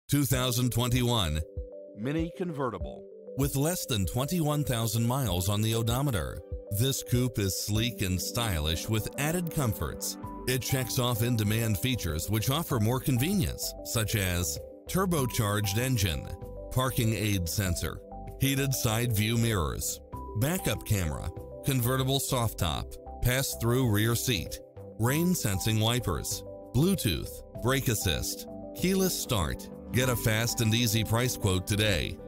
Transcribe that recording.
2021 MINI Convertible. With less than 21,000 miles on the odometer, this coupe is sleek and stylish with added comforts. It checks off in-demand features which offer more convenience, such as turbocharged engine, parking aid sensor, heated side view mirrors, backup camera, convertible soft top, pass-through rear seat, rain-sensing wipers, Bluetooth, brake assist, keyless start. Get a fast and easy price quote today